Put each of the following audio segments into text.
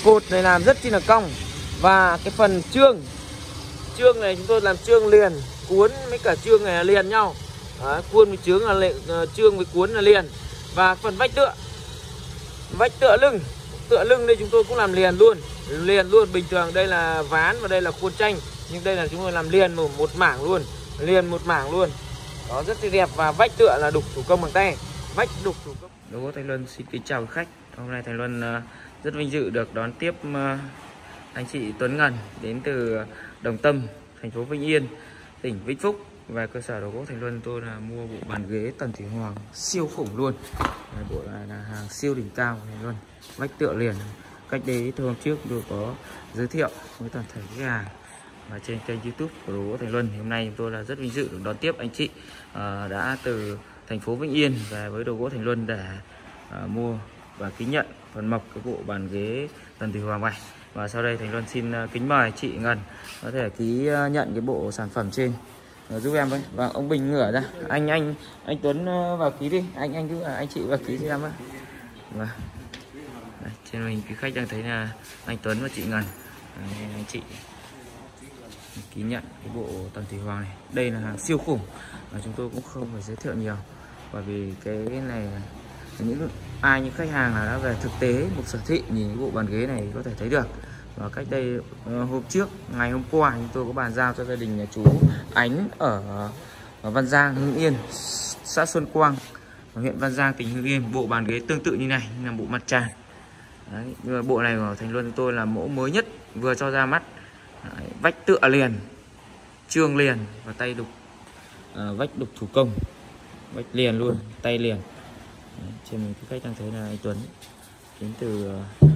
Cột này làm rất chi là cong. Và cái phần chương này chúng tôi làm chương liền, cuốn với cả chương này là liền nhau. Đấy, cuốn với chương với cuốn là liền. Và phần vách tựa lưng đây chúng tôi cũng làm liền luôn. Bình thường đây là ván và đây là khuôn tranh, nhưng đây là chúng tôi làm liền một mảng luôn. Đó, rất là đẹp. Và vách tựa là đục thủ công bằng tay. Đỗ Thành Luân xin kính chào khách. Hôm nay Thành Luân rất vinh dự được đón tiếp anh chị Tuấn Ngân đến từ Đồng Tâm, thành phố Vĩnh Yên, tỉnh Vĩnh Phúc. Và cơ sở đồ gỗ Thành Luân tôi là mua bộ bàn ghế Tần Thủy Hoàng siêu khủng luôn. Bộ này là hàng siêu đỉnh cao Thành Luân, vách tựa liền. Cách đây hôm trước tôi có giới thiệu với toàn thể khách hàng và trên kênh YouTube của đồ gỗ Thành Luân. Hôm nay tôi là rất vinh dự được đón tiếp anh chị đã từ thành phố Vĩnh Yên về với đồ gỗ Thành Luân để mua và ký nhận phần mộc cái bộ bàn ghế Tần Thủy Hoàng này. Và sau đây Thành Luân xin kính mời chị Ngân có thể ký nhận cái bộ sản phẩm trên giúp em với. Và ông Bình ngửa ra, anh Tuấn vào ký đi, anh chị vào ký cho em á. Và đây, trên mình quý khách đang thấy là anh Tuấn và chị Ngân, anh chị ký nhận cái bộ Tần Thủy Hoàng này. Đây là hàng siêu khủng và chúng tôi cũng không phải giới thiệu nhiều, bởi vì cái này những những khách hàng là đã về thực tế một sở thị nhìn cái bộ bàn ghế này có thể thấy được. Và cách đây hôm trước, ngày hôm qua chúng tôi có bàn giao cho gia đình nhà chú Ánh ở Văn Giang, Hưng Yên, xã Xuân Quang, huyện Văn Giang, tỉnh Hưng Yên, bộ bàn ghế tương tự như này, là bộ mặt tràn. Đấy, nhưng mà bộ này của Thành Luân tôi là mẫu mới nhất vừa cho ra mắt. Đấy, vách tựa liền, chương liền và tay đục, vách đục thủ công, vách liền luôn, tay liền. Đấy, trên mình cái khách đang thấy là anh Tuấn đến từ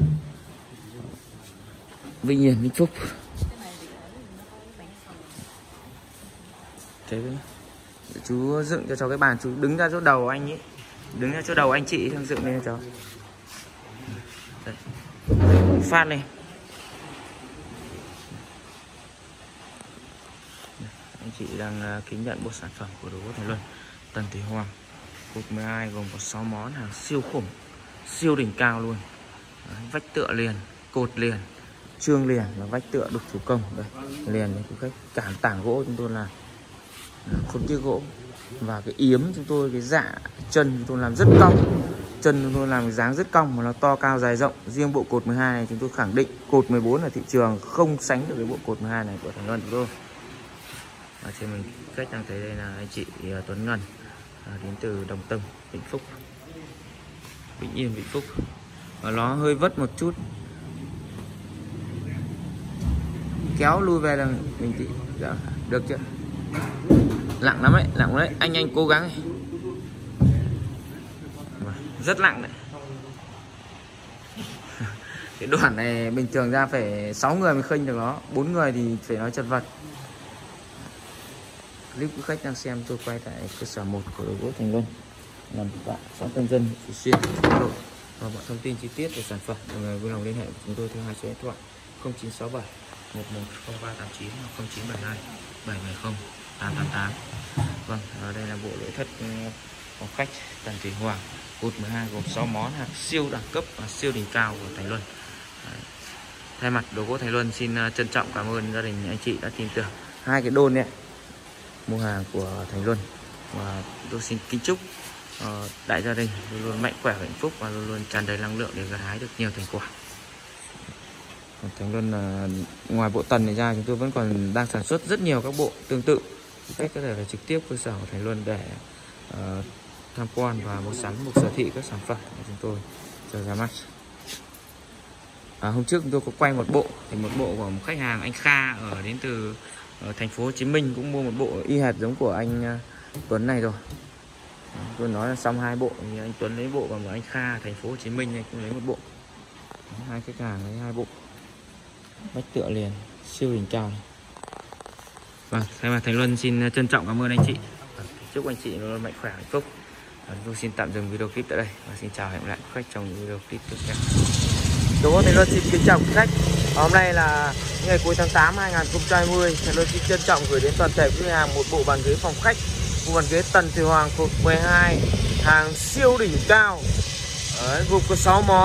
Vĩnh Yên, Vĩnh Phúc. Thế chú dựng cho cháu cái bàn, chú đứng ra chỗ đầu anh ấy, đứng ra chỗ đầu anh chị xong dựng lên cho cháu. Đây. Phát lên. Anh chị đang ký nhận bộ sản phẩm của đồ gỗ Thành Luân Tần Thủy Hoàng. Cột 12 gồm có 6 món, hàng siêu khủng, siêu đỉnh cao luôn. Đấy, vách tựa liền, cột liền, chương liền và vách tựa đục thủ công. Đây, liền này cái cản tảng gỗ chúng tôi là khung chiếc gỗ. Và cái yếm chúng tôi, cái dạ chân chúng tôi làm rất cong. Chân chúng tôi làm cái dáng rất cong mà nó to cao dài rộng. Riêng bộ cột 12 này chúng tôi khẳng định cột 14 ở thị trường không sánh được với bộ cột 12 này của Thành Luân chúng tôi. Và trên mình cách đang thấy đây là anh chị Tuấn Ngân đến từ Đồng Tâm, Vĩnh Phúc, Vĩnh Yên, Vĩnh Phúc. Và nó hơi vất một chút, kéo lui về là mình chị được chưa? Nặng lắm đấy, anh cố gắng ấy. Rất nặng đấy. Cái đoạn này bình thường ra phải 6 người mới khênh được nó, 4 người thì phải nói chật vật. Clip quý khách đang xem tôi quay tại cơ sở 1 của đồ gỗ Thành Luân, nằm tại xã Tân Dân, Phú Xuyên, Hà Nội. Và mọi thông tin chi tiết về sản phẩm mọi người vui lòng liên hệ với chúng tôi theo hai số điện thoại 0967 110389 hoặc 0972 770 888. Vâng, ở đây là bộ nội thất phòng khách Tần Thủy Hoàng, cột 12 gồm 6 món, hàng siêu đẳng cấp và siêu đỉnh cao của Thành Luân. Đấy. Thay mặt đồ gỗ Thành Luân xin trân trọng cảm ơn gia đình anh chị đã tin tưởng hai cái đôn này mua hàng của Thành Luân. Và tôi xin kính chúc đại gia đình luôn luôn mạnh khỏe, hạnh phúc và luôn luôn tràn đầy năng lượng để gặt hái được nhiều thành quả. Thành Luân là ngoài bộ Tần này ra, chúng tôi vẫn còn đang sản xuất rất nhiều các bộ tương tự. Cách có thể là trực tiếp cơ sở của Thành Luân để tham quan và mua sắm, một sở thị các sản phẩm của chúng tôi cho ra mắt. Hôm trước chúng tôi có quay một bộ, thì một bộ của một khách hàng anh Kha ở đến từ thành phố Hồ Chí Minh cũng mua một bộ y hệt giống của anh Tuấn này rồi. Tôi nói là xong hai bộ thì anh Tuấn lấy bộ, và một anh Kha thành phố Hồ Chí Minh này cũng lấy một bộ. Hai khách hàng lấy hai bộ. Vách tựa liền, siêu đỉnh cao này. Vâng, thay mặt Thành Luân xin trân trọng cảm ơn anh chị. Chúc anh chị luôn mạnh khỏe, hạnh phúc. Tôi xin tạm dừng video clip tại đây và xin chào hẹn gặp lại khách trong những video clip tiếp theo. Đồ gỗ Thành Luân xin kính chào khách. Hôm nay là ngày cuối tháng 8 2020. Thành Luân xin trân trọng gửi đến toàn thể khách hàng một bộ bàn ghế phòng khách, bộ bàn ghế Tần Thủy Hoàng cột 12, hàng siêu đỉnh cao. Đấy, gồm có 6 món,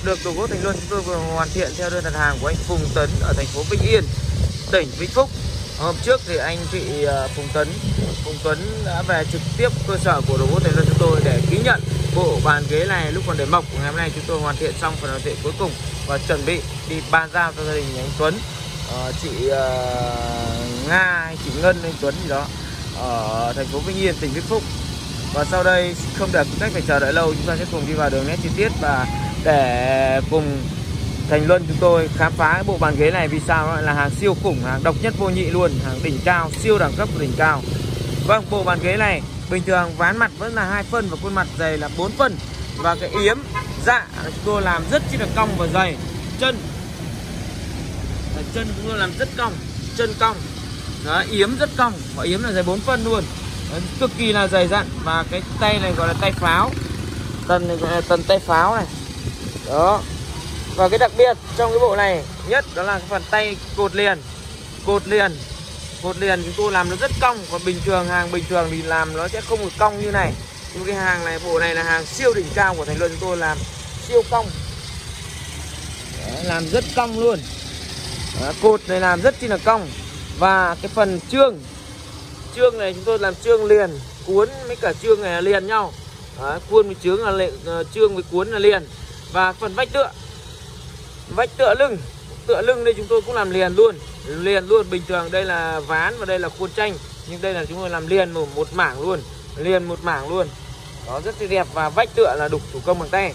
được đồ gỗ Thành Luân chúng tôi vừa hoàn thiện theo đơn đặt hàng của anh Phùng Tấn ở thành phố Vĩnh Yên, tỉnh Vĩnh Phúc. Hôm trước thì anh chị Phùng Tuấn đã về trực tiếp cơ sở của đồ gỗ Thành Luân chúng tôi để ký nhận bộ bàn ghế này lúc còn để mộc. Ngày hôm nay chúng tôi hoàn thiện xong phần hoàn thiện cuối cùng và chuẩn bị đi bàn giao cho gia đình anh Tuấn, chị Nga hay chị Ngân, anh Tuấn gì đó ở thành phố Vĩnh Yên, tỉnh Vĩnh Phúc. Và sau đây không để cách phải chờ đợi lâu, chúng ta sẽ cùng đi vào đường nét chi tiết và để cùng Thành Luân chúng tôi khám phá cái bộ bàn ghế này vì sao nó lại là hàng siêu khủng, hàng độc nhất vô nhị luôn, hàng đỉnh cao, siêu đẳng cấp đỉnh cao. Vâng, bộ bàn ghế này bình thường ván mặt vẫn là 2 phân và khuôn mặt dày là 4 phân, và cái yếm dạ chúng tôi làm rất chi là cong và dày. Chân chúng tôi làm rất cong, chân cong. Đó, yếm rất cong và yếm là dày 4 phân luôn. Đó, cực kỳ là dày dặn. Và cái tay này gọi là tay pháo, tần này gọi là tần tay pháo này. Đó. Và cái đặc biệt trong cái bộ này nhất đó là cái phần tay cột liền. Cột liền chúng tôi làm nó rất cong. Còn bình thường, hàng bình thường thì làm nó sẽ không được cong như này. Nhưng cái hàng này, bộ này là hàng siêu đỉnh cao của Thành Luân, chúng tôi làm siêu cong. Đấy, làm rất cong luôn. Đó, cột này làm rất chi là cong. Và cái phần chương này chúng tôi làm chương liền, cuốn với cả chương này là liền nhau. Đó, cuốn với chương với cuốn là liền. Và phần vách tựa lưng đây chúng tôi cũng làm liền luôn. Bình thường đây là ván và đây là khuôn tranh, nhưng đây là chúng tôi làm liền một mảng luôn. Đó, rất là đẹp. Và vách tựa là đục thủ công bằng tay,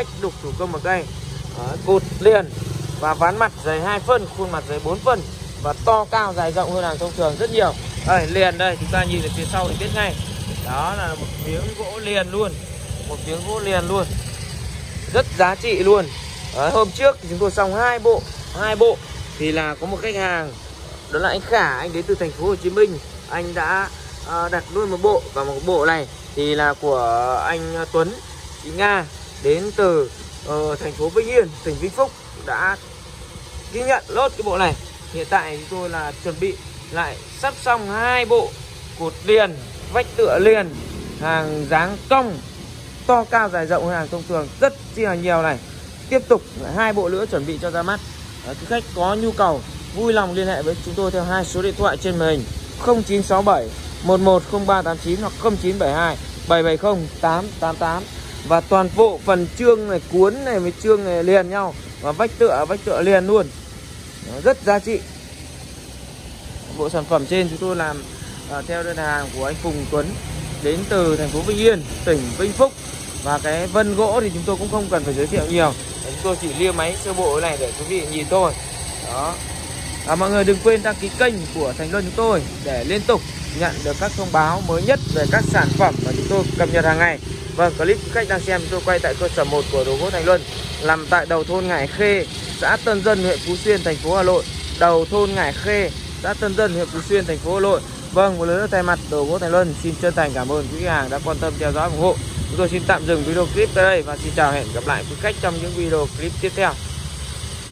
Đó, cột liền. Và ván mặt dày 2 phân, khuôn mặt dày 4 phân và to cao dài rộng hơn hàng thông thường rất nhiều. Đây, liền đây, chúng ta nhìn ở phía sau thì biết ngay. Đó là một miếng gỗ liền luôn. Rất giá trị luôn. Đấy, hôm trước thì chúng tôi xong hai bộ thì là có một khách hàng, đó là anh Khả, anh đến từ thành phố Hồ Chí Minh, anh đã đặt luôn một bộ, và một bộ này thì là của anh Tuấn, chị Nga đến từ thành phố Vĩnh Yên, tỉnh Vĩnh Phúc đã ghi nhận lốt cái bộ này. Hiện tại chúng tôi là chuẩn bị lại sắp xong 2 bộ cột liền, vách tựa liền, hàng dáng cong, to cao dài rộng hơn hàng thông thường rất chi là nhiều này. Tiếp tục 2 bộ nữa chuẩn bị cho ra mắt. Quý khách có nhu cầu vui lòng liên hệ với chúng tôi theo 2 số điện thoại trên màn hình: 0967 110389 hoặc 0972 770 888. Và toàn bộ phần chương này, cuốn này với chương này liền nhau, và vách tựa liền luôn. Đó, rất giá trị. Bộ sản phẩm trên chúng tôi làm theo đơn hàng của anh Phùng Tuấn đến từ thành phố Vĩnh Yên, tỉnh Vĩnh Phúc. Và cái vân gỗ thì chúng tôi cũng không cần phải giới thiệu nhiều, chúng tôi chỉ lia máy sơ bộ này để quý vị nhìn thôi. Đó. Mọi người đừng quên đăng ký kênh của Thành Luân chúng tôi để liên tục nhận được các thông báo mới nhất về các sản phẩm mà chúng tôi cập nhật hàng ngày. Vâng, clip quý khách đang xem chúng tôi quay tại cơ sở 1 của đồ gỗ Thành Luân, nằm tại đầu thôn Ngải Khê, xã Tân Dân, huyện Phú Xuyên, thành phố Hà Nội. Đầu thôn Ngải Khê, xã Tân Dân, huyện Phú Xuyên, thành phố Hà Nội. Vâng, một lần nữa thay mặt đồ gỗ Thành Luân xin chân thành cảm ơn quý khách hàng đã quan tâm theo dõi ủng hộ. Chúng tôi xin tạm dừng video clip tại đây và xin chào, hẹn gặp lại quý khách trong những video clip tiếp theo.